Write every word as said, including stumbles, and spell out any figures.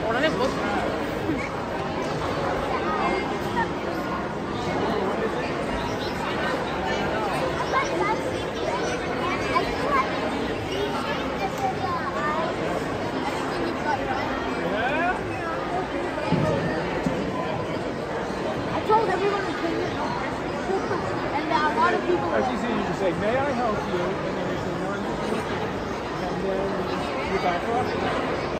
As you see, you just say, may I help you? And then you say, one, two, and then you back off.